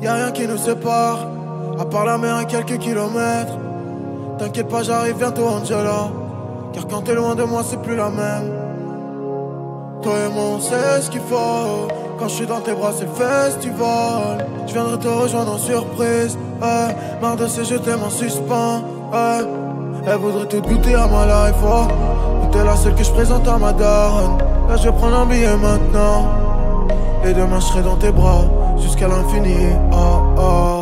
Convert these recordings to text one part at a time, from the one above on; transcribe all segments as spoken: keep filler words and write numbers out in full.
Y'a rien qui nous sépare, à part la mer et quelques kilomètres. T'inquiète pas, j'arrive bientôt, Angela. Car quand t'es loin de moi, c'est plus la même. Toi et moi, on sait ce qu'il faut. Quand je suis dans tes bras, c'est le festival. Je viendrai te rejoindre en surprise. Ouais, marre de ces je t'aime en suspens. Ouais, elle voudrait tout goûter à ma life. Oh, t'es la seule que je présente à ma daronne. Là, je vais prendre un billet maintenant. Et demain, je serai dans tes bras jusqu'à l'infini. Oh, oh.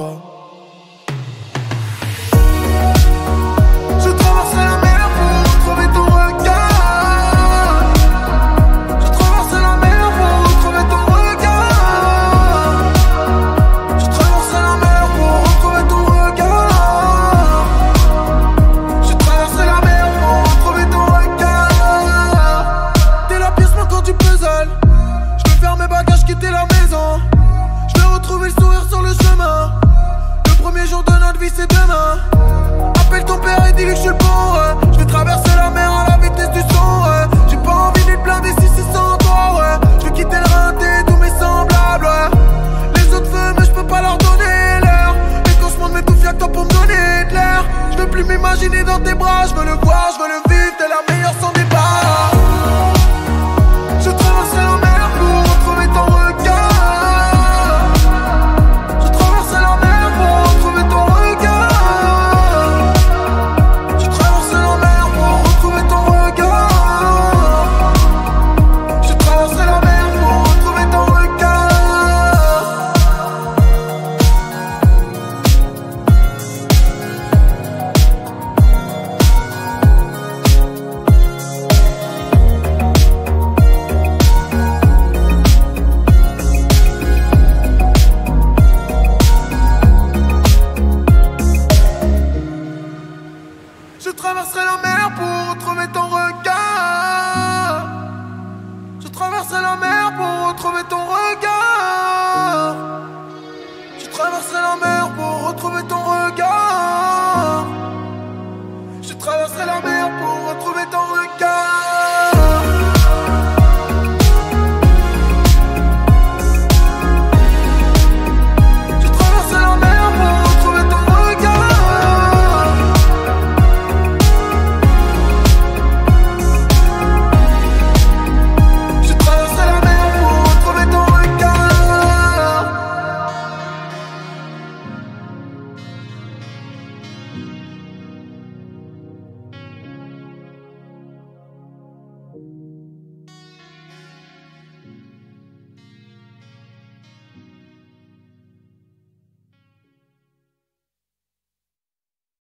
Quitter la maison, je vais retrouver le sourire sur le chemin. Le premier jour de notre vie c'est demain. Appelle ton père et dis-lui que je suis le bon, ouais. Je vais traverser la mer à la vitesse du son, ouais. J'ai pas envie d'être blindé si c'est sans toi, ouais. Je veux quitter le rinté, tous mes semblables, ouais. Les autres feux mais je peux pas leur donner l'heure. Et quand je monte mes tout fiers toi pour me donner de l'air. Je veux plus m'imaginer dans tes bras, je veux le voir, je veux le vivre, t'es la meilleure sans débat. Je traverserai la mer pour retrouver ton regard. Je traverserai la mer pour retrouver ton regard. Je traverserai la mer pour retrouver ton regard. Je traverserai la mer pour retrouver ton regard. Je traverserai la mer pour retrouver ton regard. Je traverserai la mer pour retrouver ton regard. Je traverserai la mer pour retrouver ton regard. Je traverserai la mer pour retrouver ton regard.